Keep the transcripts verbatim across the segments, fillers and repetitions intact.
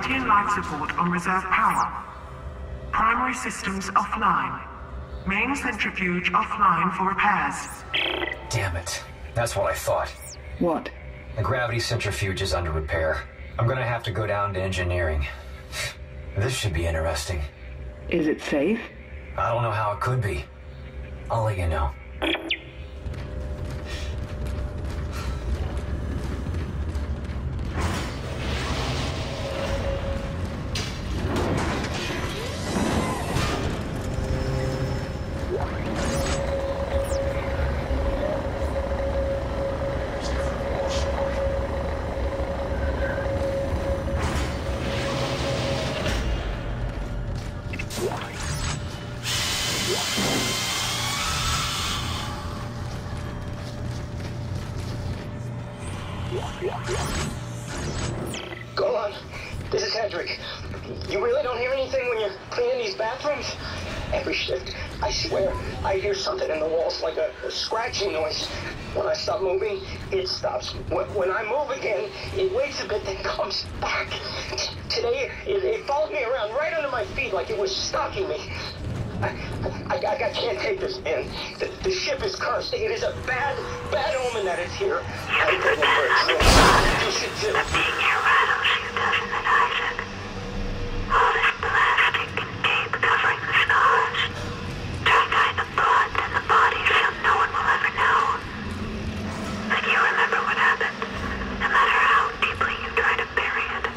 Security and life support on reserve power. Primary systems offline. Main centrifuge offline for repairs. Damn it. That's what I thought. What? The gravity centrifuge is under repair. I'm gonna have to go down to engineering. This should be interesting. Is it safe? I don't know how it could be. I'll let you know. Go on. This is Hendrik. You really don't hear anything when you're cleaning these bathrooms? Every shift, I swear, I hear something in the walls like a, a scratching noise. When I stop moving, it stops. When, when I move again, it waits a bit, then comes back. T today, it, it followed me around right under my feet like it was stalking me. I, I, I, I can't take this, man. The, the ship is cursed. It is a bad, bad omen that it's here. I'm going for it. You should too. Being here randomly doesn't Isaac. All this plastic and tape covering the scars. Just hide the blood and the body so no one will ever know. Like you remember what happened, no matter how deeply you try to bury it.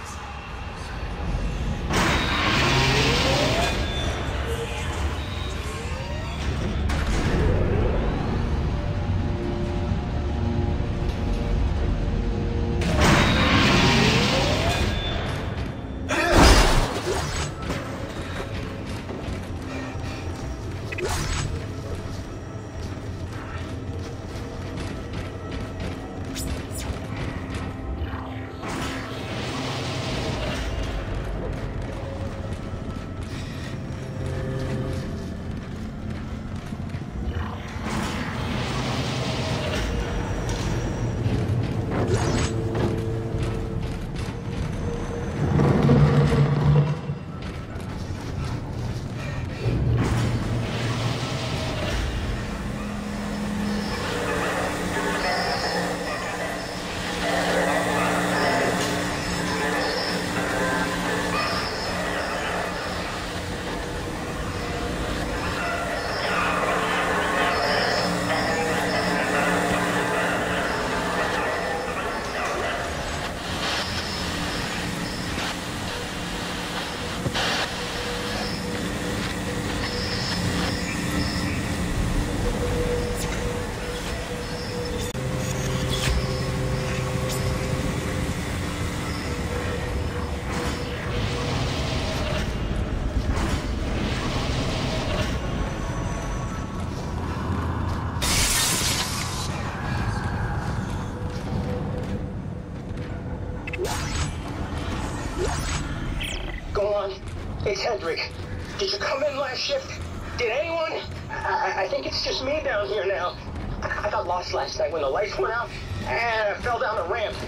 It's Hendrik. Did you come in last shift? Did anyone? I, I think it's just me down here now. I, I got lost last night when the lights went out, and I fell down the ramp.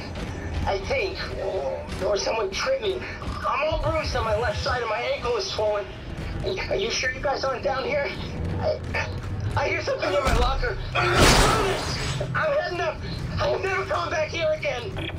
I think. Or, or someone tripped me. I'm all bruised on my left side, and my ankle is swollen. Are you sure you guys aren't down here? I, I hear something in my locker. I'm heading up. I'm never coming back here again.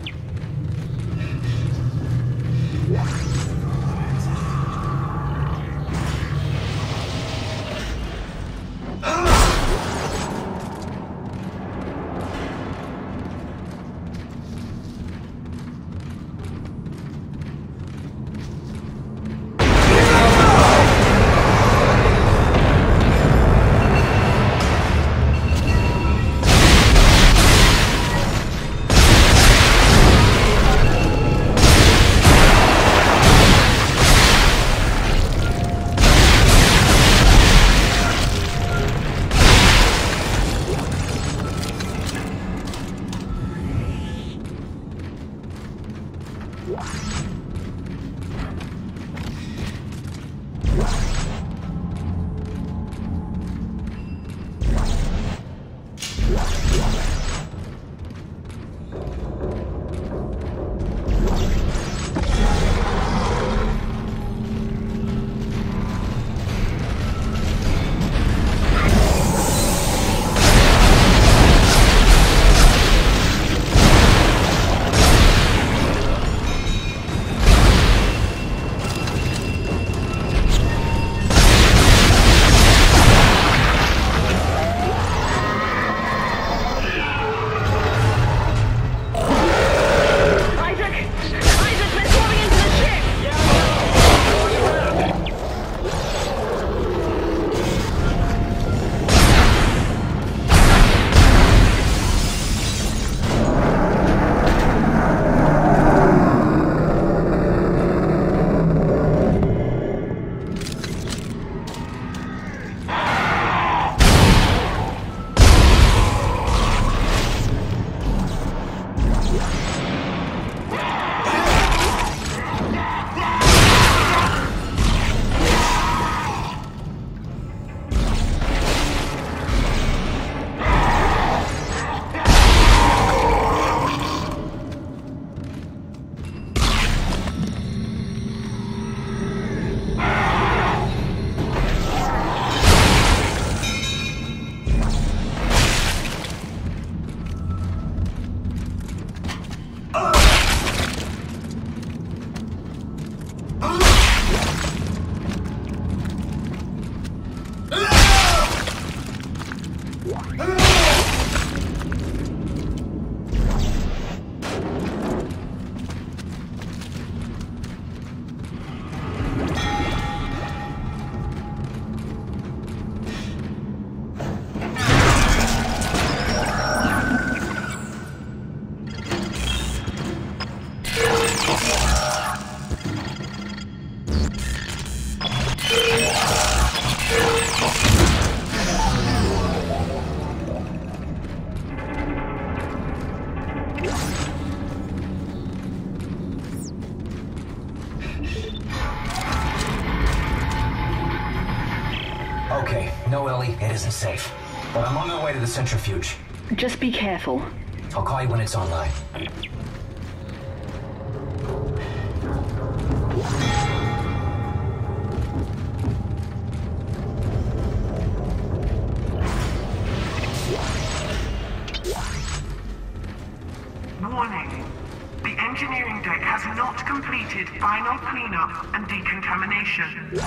No, Ellie, it isn't safe. But I'm on my way to the centrifuge. Just be careful. I'll call you when it's online. Warning. The engineering deck has not completed final cleanup and decontamination.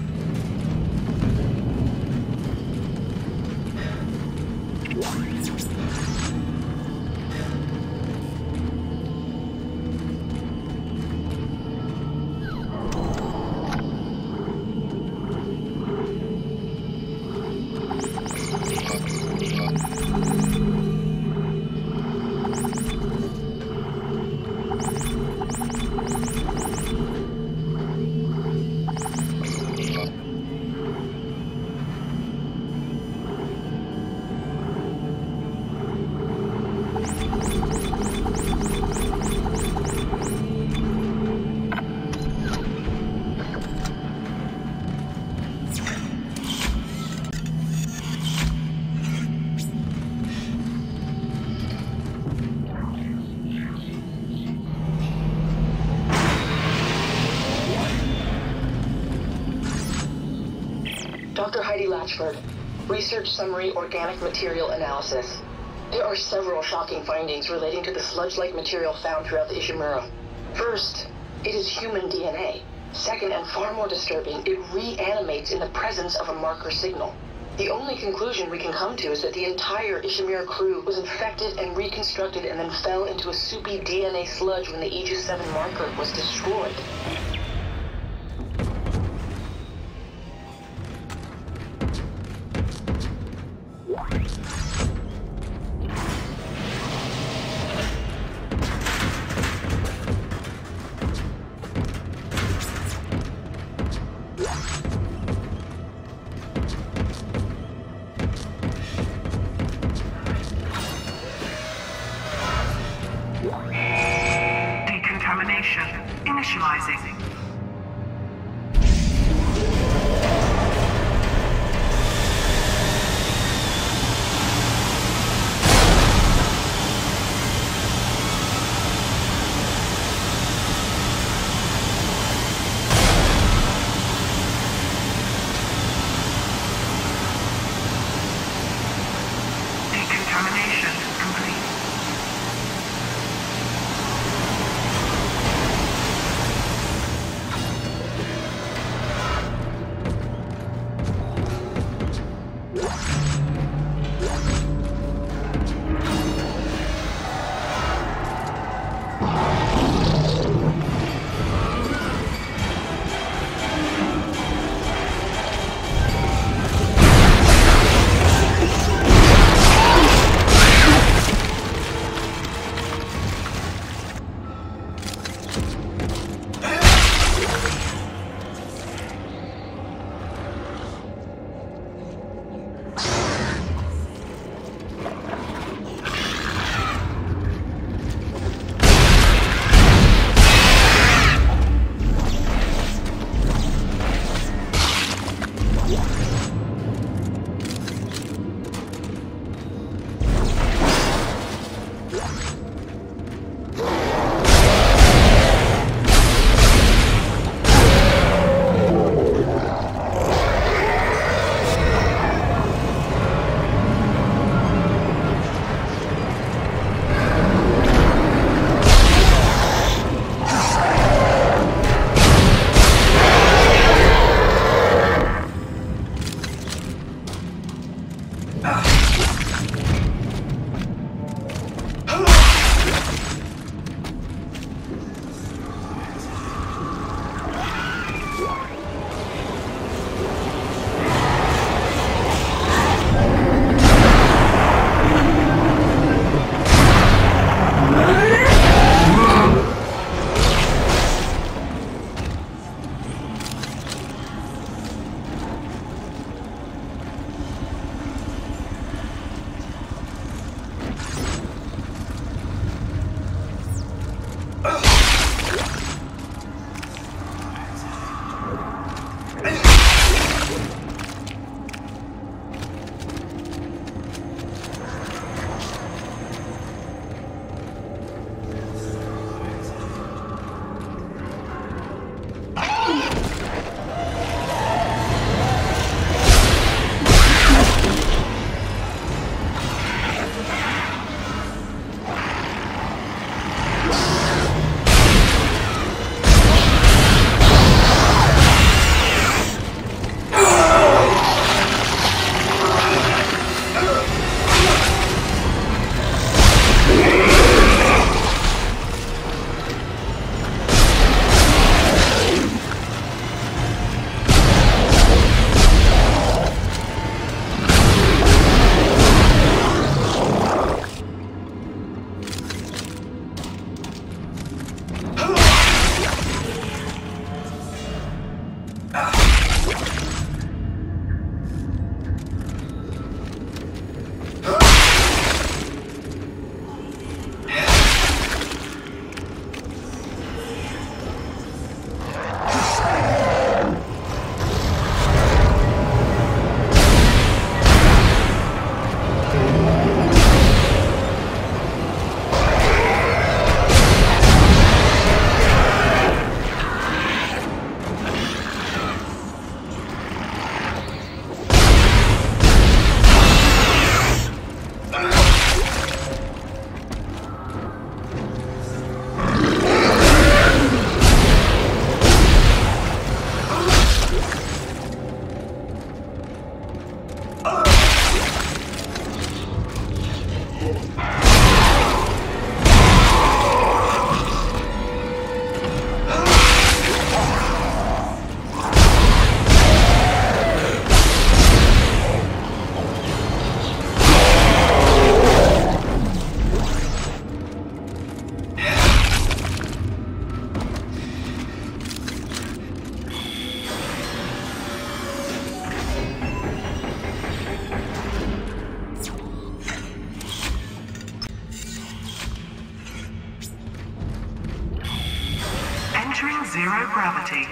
Doctor Heidi Latchford, Research Summary Organic Material Analysis. There are several shocking findings relating to the sludge-like material found throughout the Ishimura. First, it is human D N A. Second, and far more disturbing, it reanimates in the presence of a marker signal. The only conclusion we can come to is that the entire Ishimura crew was infected and reconstructed and then fell into a soupy D N A sludge when the Aegis seven marker was destroyed. Decontamination initializing. ready.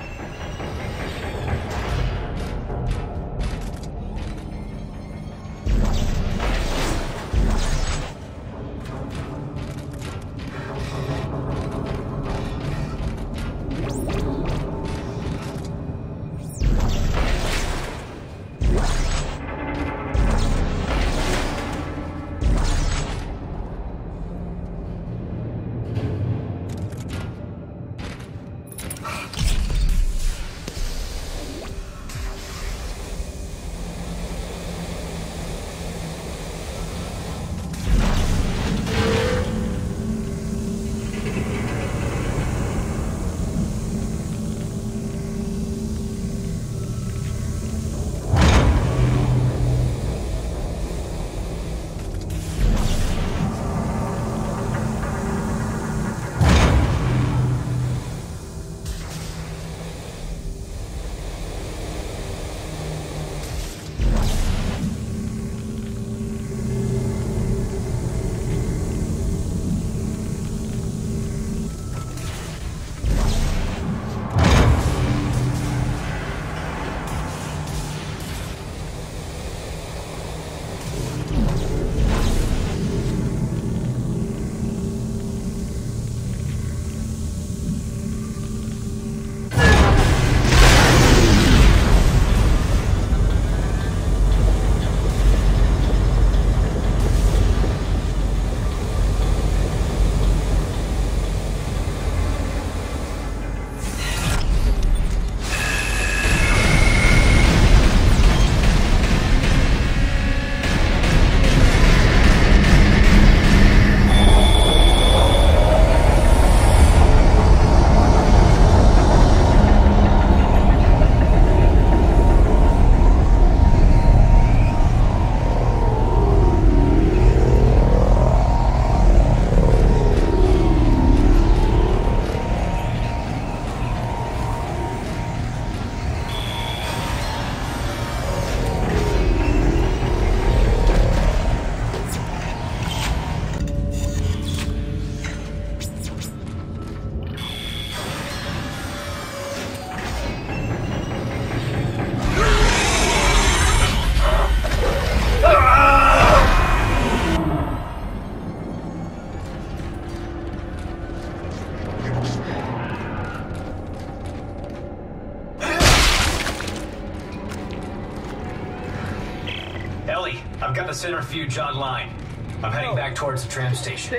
Ellie, I've got the centrifuge online. I'm heading back towards the tram station.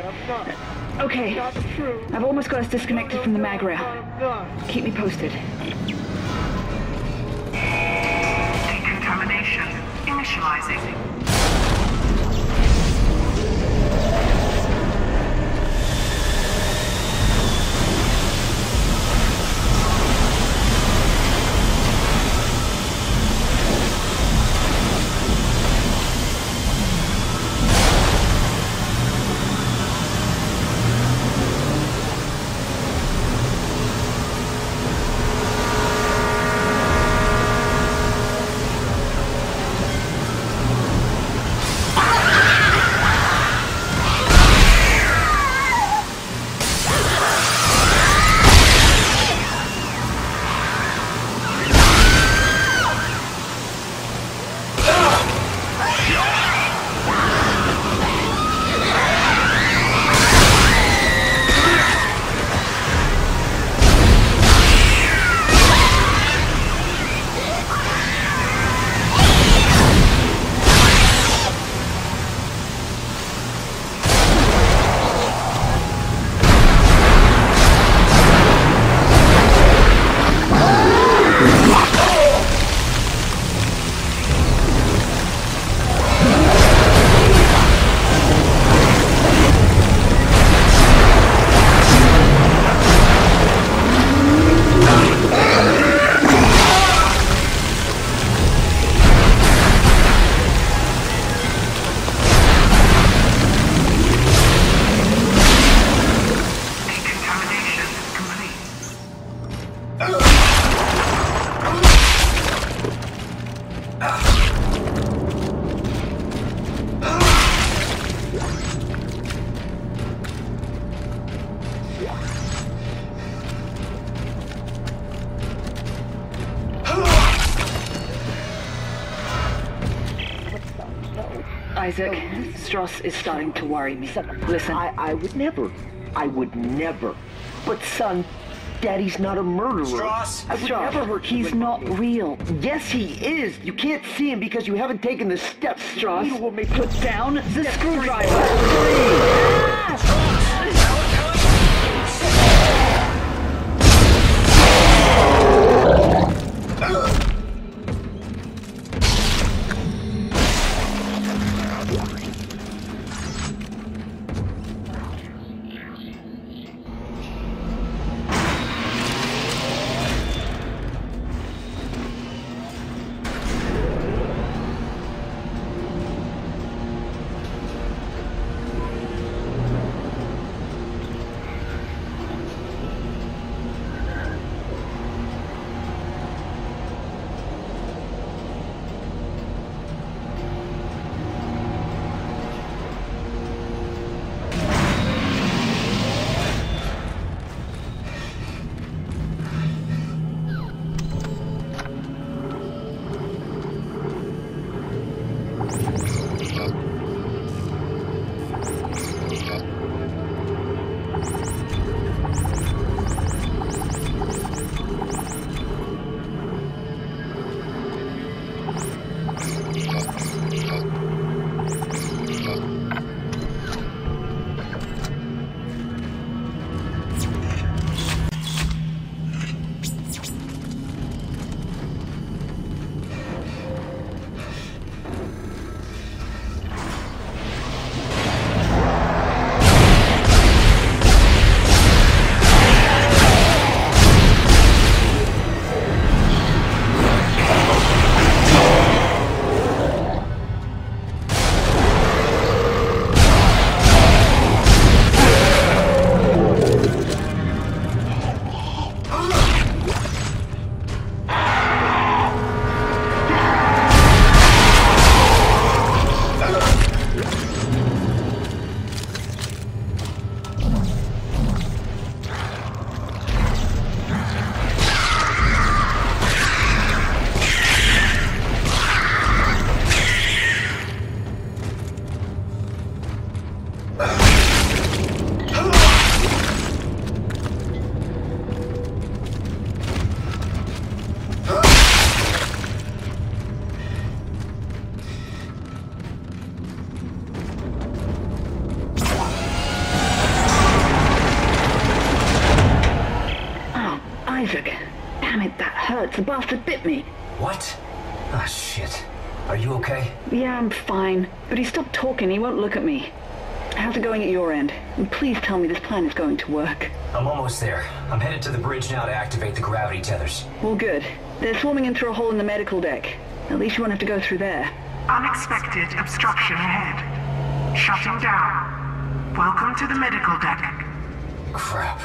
Okay. I've almost got us disconnected from the mag rail. Keep me posted. Decontamination initializing. Isaac, Stross is starting to worry me. Listen. I, I would never. I would never. But son, Daddy's not a murderer. Stross! I would Stross, never hurt you he's with- not real. Yes, he is. You can't see him because you haven't taken the steps. Stross, You will make put down the Step screwdriver. The bastard bit me. What? Ah, shit. Are you okay? Yeah, I'm fine. But he stopped talking. He won't look at me. How's it going at your end? And please tell me this plan is going to work. I'm almost there. I'm headed to the bridge now to activate the gravity tethers. Well, good. They're swarming in through a hole in the medical deck. At least you won't have to go through there. Unexpected obstruction ahead. Shutting down. Welcome to the medical deck. Crap.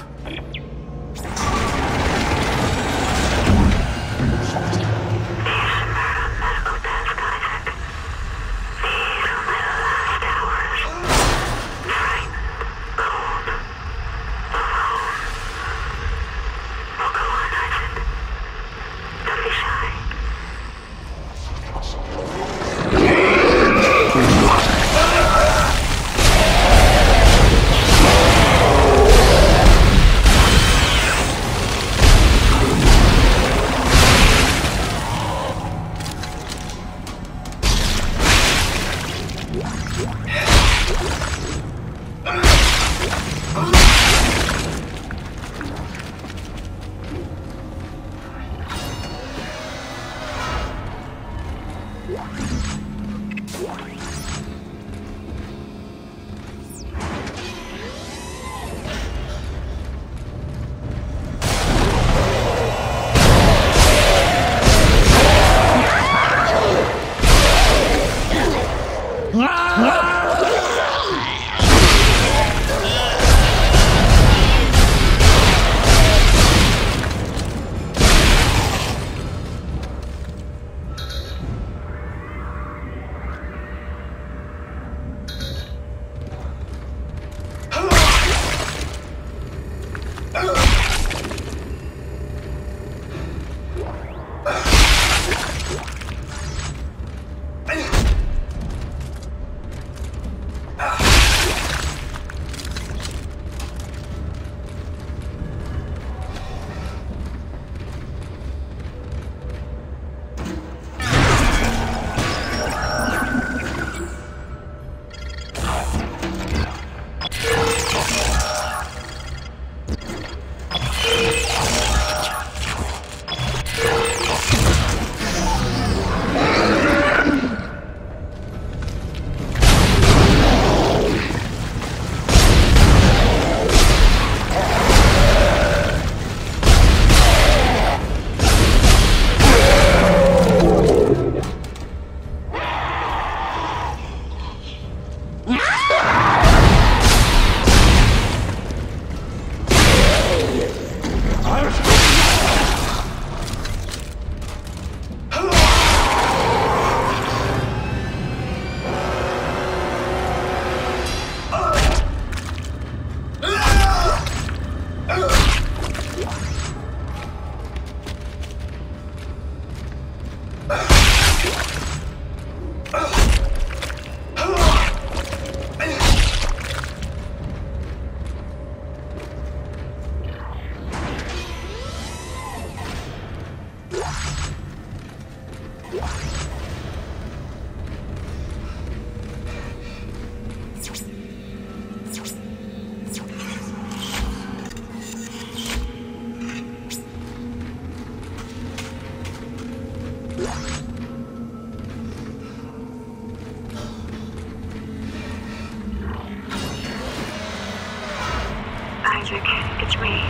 it's me.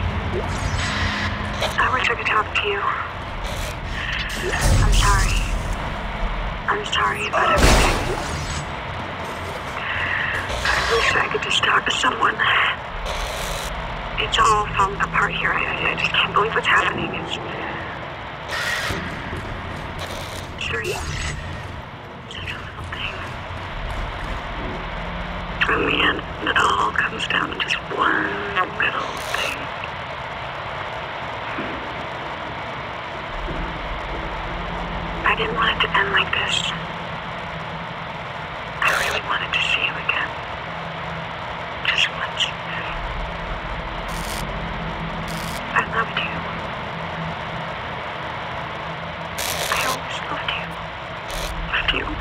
I wish I could talk to you. I'm sorry. I'm sorry about everything. I wish I could just talk to someone. It's all falling apart here. I, I just can't believe what's happening. It's... Three. Such a little thing. In the end, it all comes down to just one little thing. I didn't want it to end like this. I really wanted to see you again. Just once. I loved you. I always loved you. Loved you.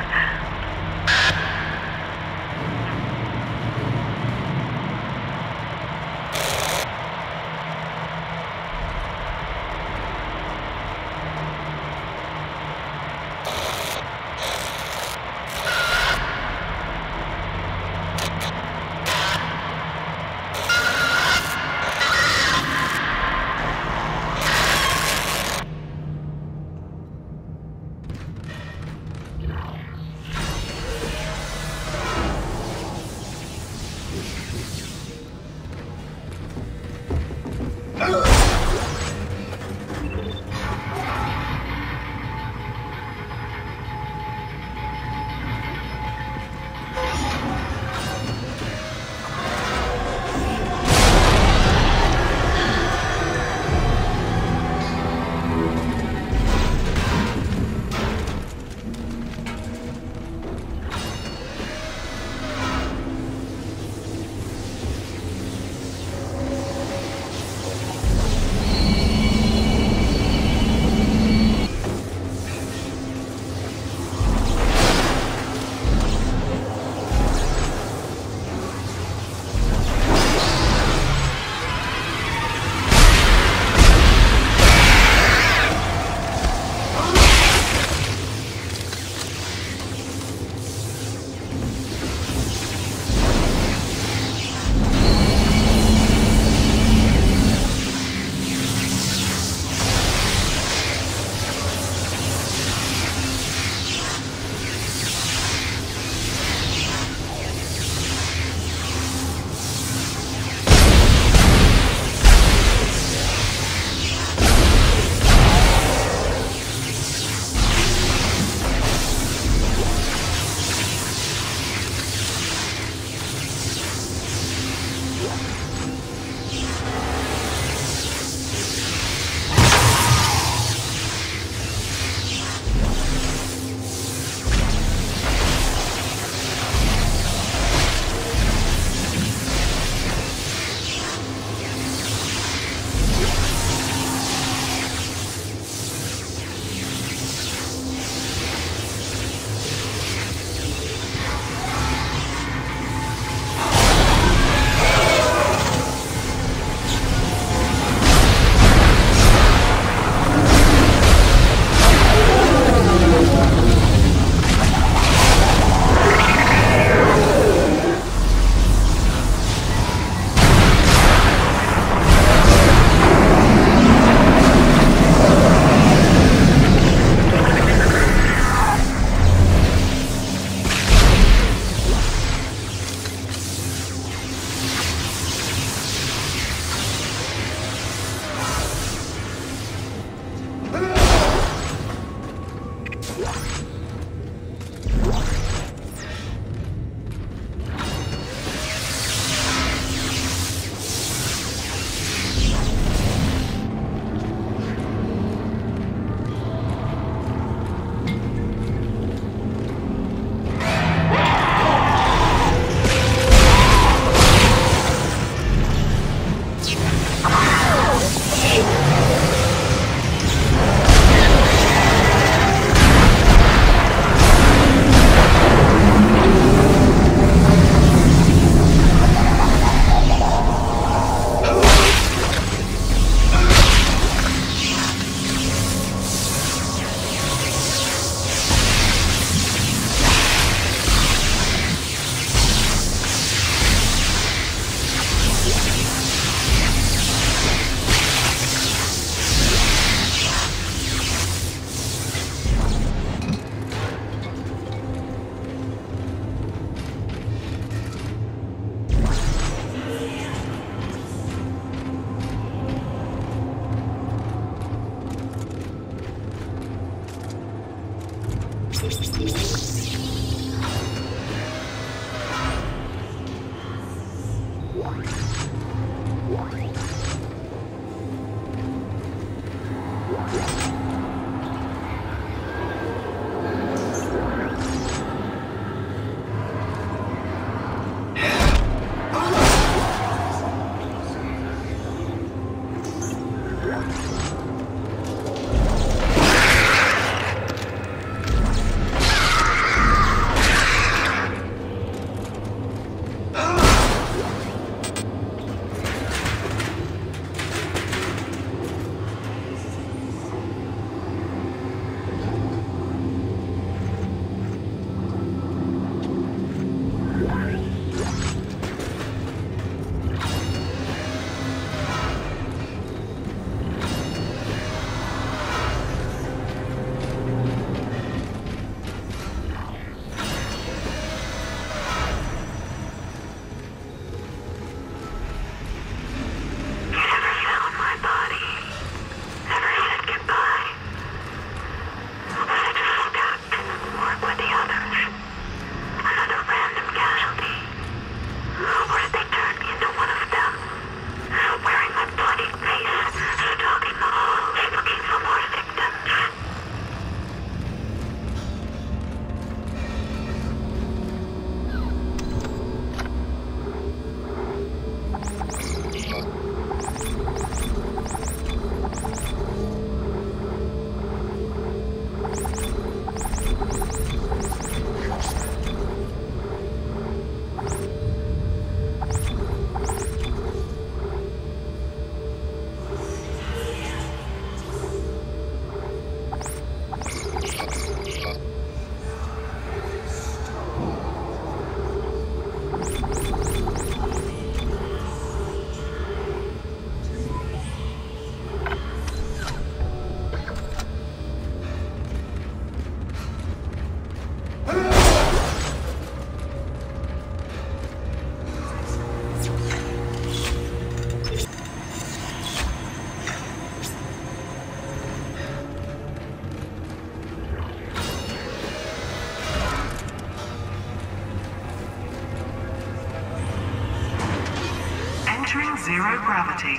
Entering zero gravity.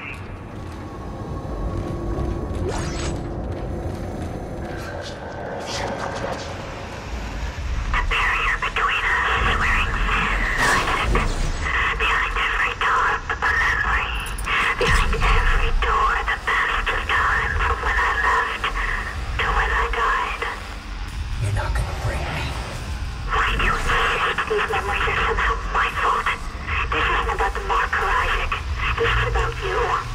The barrier between us is wearing thin, Isaac. Behind every door, a memory. Behind every door, the past of time from when I left to when I died. You're not gonna bring me. Why do you insist these memories are somehow my fault? This isn't about the marker, Isaac. This is about you.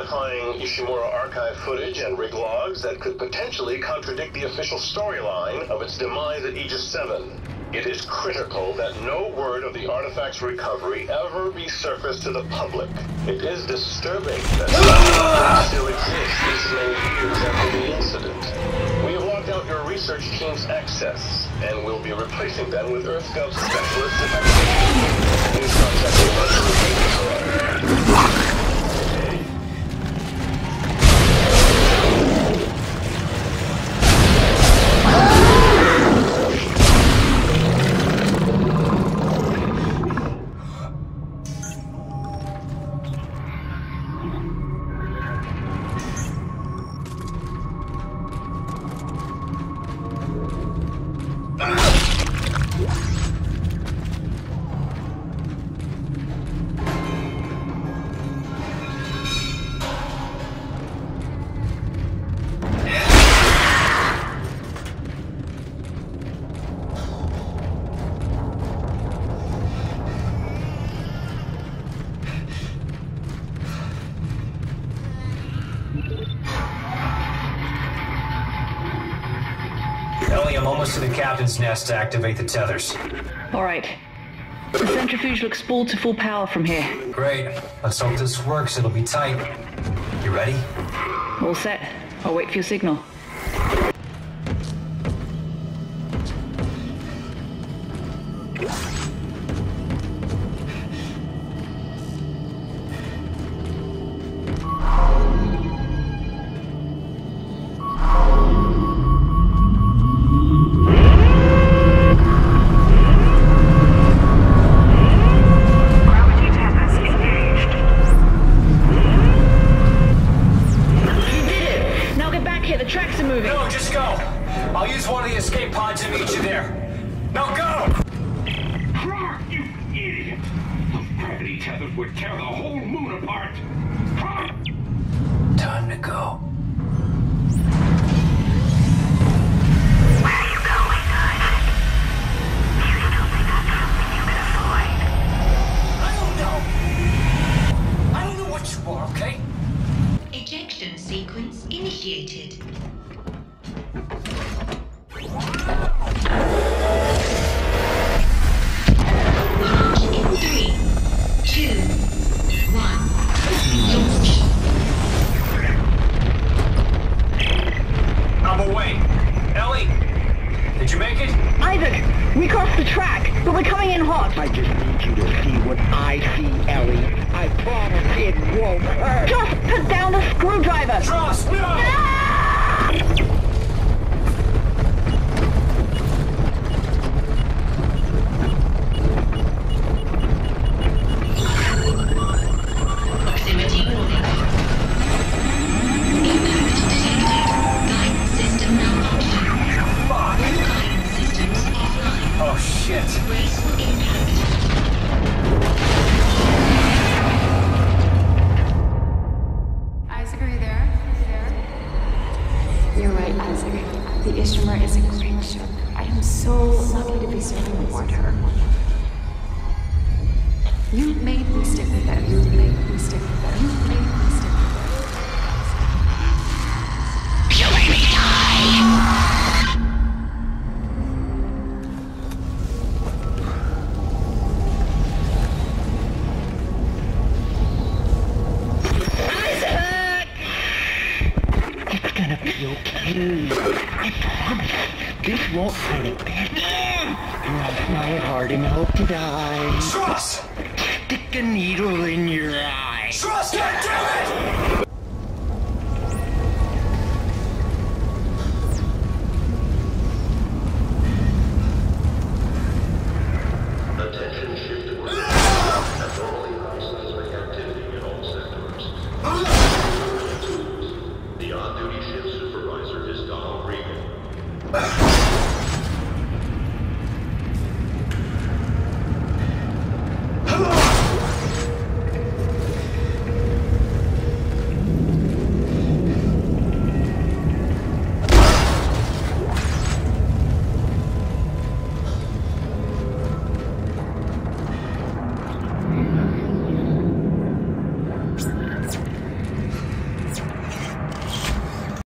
identifying Ishimura archive footage and rig logs that could potentially contradict the official storyline of its demise at Aegis seven. It is critical that no word of the artifact's recovery ever be surfaced to the public. It is disturbing that such still exists this many years after the incident. We have locked out your research team's access, and we'll be replacing them with Earth Scout specialists at activity. Please contact me about the replacement. Ellie, I'm almost to the captain's nest to activate the tethers. All right. The centrifuge looks spooled to full power from here. Great. Let's hope this works. It'll be tight. You ready? All set. I'll wait for your signal. You're right, Isaac. The Ishimura is a great ship. I am so lucky to be serving aboard her. You made me stick with it. You made me stick with it. You made me stick with it. You made me die! I promise, this won't hurt a bit. Cross my heart and hope to die. Trust! Stick a needle in your eye. Trust, goddammit! Attention shift to work. Abnormally high seismic activity in all sectors. The on-duty shift supervisor is Donald Regan.